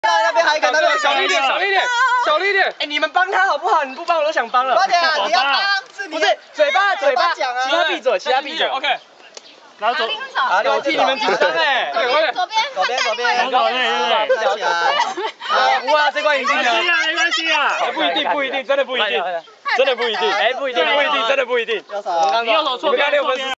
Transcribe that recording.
那边还有一个，那边小力一点，小力一点，小力一点。哎，你们帮他好不好？你不帮我都想帮了。 快点啊！你要帮， 不是嘴巴讲啊， 其他闭嘴，其他闭嘴。OK。然后我替你们紧张哎。 左边， 左边， 左边， 跳起来。 不会啊，这关赢定了。 没关系啊， 不一定，真的不一定，真的不一定，哎，不一定，真的不一定。 右手， 你右手错边。